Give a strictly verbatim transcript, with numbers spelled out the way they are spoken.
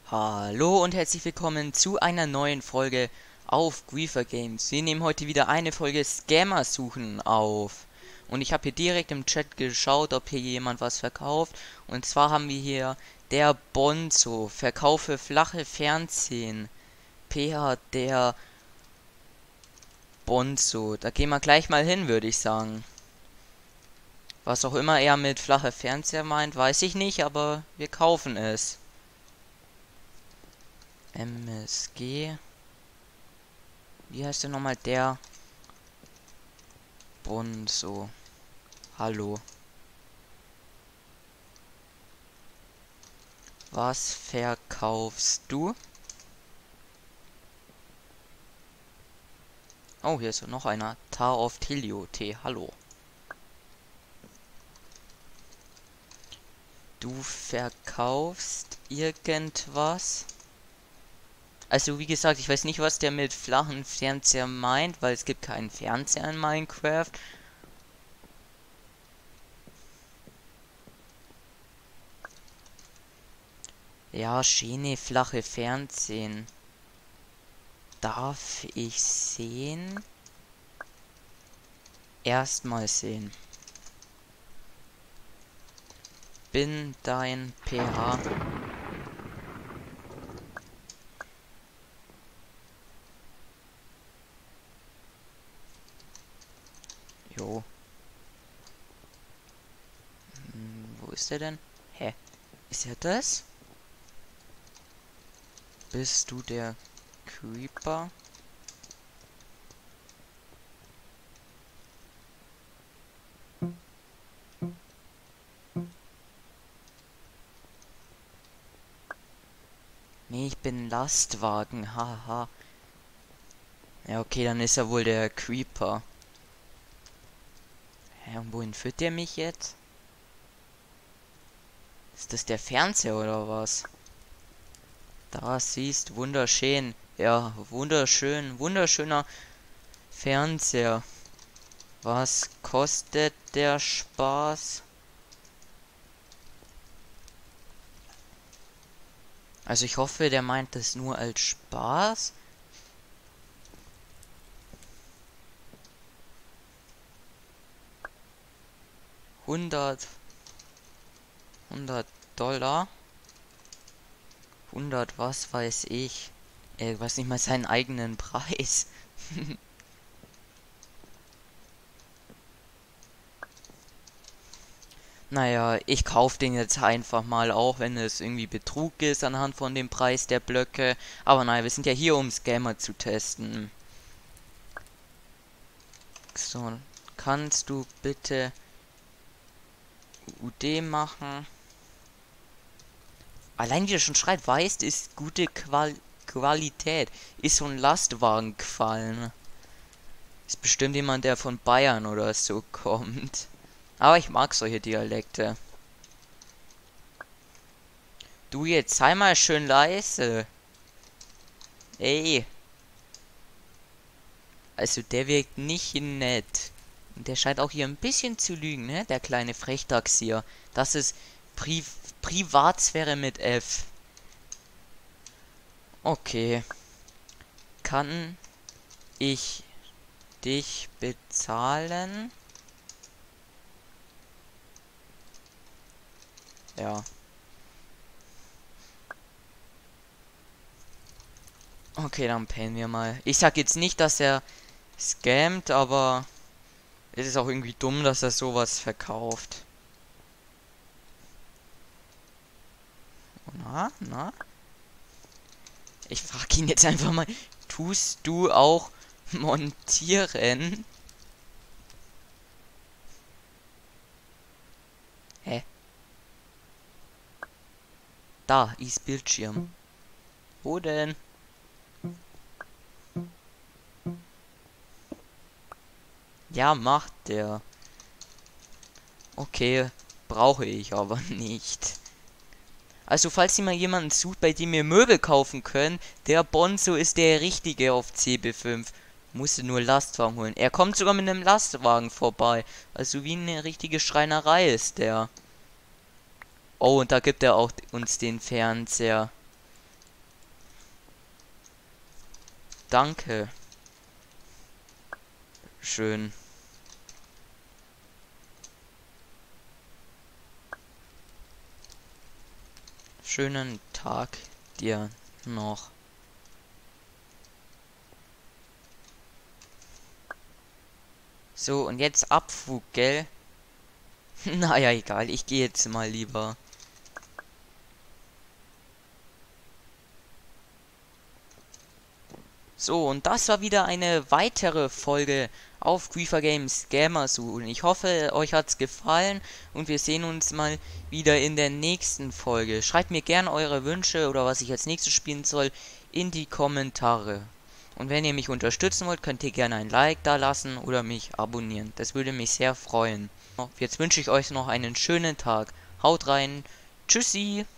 Hallo und herzlich willkommen zu einer neuen Folge auf Griefer Games. Wir nehmen heute wieder eine Folge Scammer suchen auf. Und ich habe hier direkt im Chat geschaut, ob hier jemand was verkauft. Und zwar haben wir hier der Bonzo, verkaufe flache Fernsehen. P H der Bonzo. Da gehen wir gleich mal hin, würde ich sagen. Was auch immer er mit flache Fernseher meint, weiß ich nicht, aber wir kaufen es. M S G. Wie heißt der nochmal? Der Bonzo. Hallo. Was verkaufst du? Oh, hier ist noch einer. Tar of Tilio T. Hallo. Du verkaufst irgendwas? Also wie gesagt, ich weiß nicht, was der mit flachen Fernseher meint, weil es gibt keinen Fernseher in Minecraft. Ja, schöne flache Fernsehen. Darf ich sehen? Erstmal sehen. Bin dein P H. Jo. Hm, wo ist er denn? Hä? Ist er das? Bist du der Creeper? Nee, ich bin Lastwagen, haha. Ja, okay, dann ist er wohl der Creeper. Hä, und wohin führt der mich jetzt? Ist das der Fernseher oder was? Da siehst, wunderschön. Ja, wunderschön, wunderschöner Fernseher. Was kostet der Spaß? Also ich hoffe, der meint das nur als Spaß. hundert hundert Dollar. hundert, was weiß ich. Er weiß nicht mal seinen eigenen Preis. Naja, ich kaufe den jetzt einfach mal, auch wenn es irgendwie Betrug ist anhand von dem Preis der Blöcke. Aber naja, wir sind ja hier, um Scammer zu testen. So, kannst du bitte U D machen? Allein wie er schon schreibt, weißt, ist gute Qual Qualität. Ist so ein Lastwagen gefallen. Ist bestimmt jemand, der von Bayern oder so kommt. Aber ich mag solche Dialekte. Du, jetzt sei mal schön leise. Ey. Also der wirkt nicht nett. Und der scheint auch hier ein bisschen zu lügen, ne? Der kleine Frechdachs hier. Das ist Pri Privatsphäre mit F. Okay. Kann ich dich bezahlen? Ja. Okay, dann pennen wir mal. Ich sag jetzt nicht, dass er scammt, aber es ist auch irgendwie dumm, dass er sowas verkauft. Na, na? Ich frage ihn jetzt einfach mal, tust du auch montieren? Hä? Da ist Bildschirm. Wo denn? Ja, macht der. Okay, brauche ich aber nicht. Also, falls ihr mal jemanden sucht, bei dem ihr Möbel kaufen könnt, der Bonzo ist der Richtige auf C B fünf. Musste nur Lastwagen holen. Er kommt sogar mit einem Lastwagen vorbei. Also wie eine richtige Schreinerei ist der. Oh, und da gibt er auch uns den Fernseher. Danke. Schön. Schönen Tag dir noch. So, und jetzt Abflug, gell? Naja, egal, ich gehe jetzt mal lieber. So, und das war wieder eine weitere Folge auf Griefer Games Scammer suchen. Ich hoffe, euch hat's gefallen und wir sehen uns mal wieder in der nächsten Folge. Schreibt mir gerne eure Wünsche oder was ich als nächstes spielen soll in die Kommentare. Und wenn ihr mich unterstützen wollt, könnt ihr gerne ein Like da lassen oder mich abonnieren. Das würde mich sehr freuen. Jetzt wünsche ich euch noch einen schönen Tag. Haut rein. Tschüssi.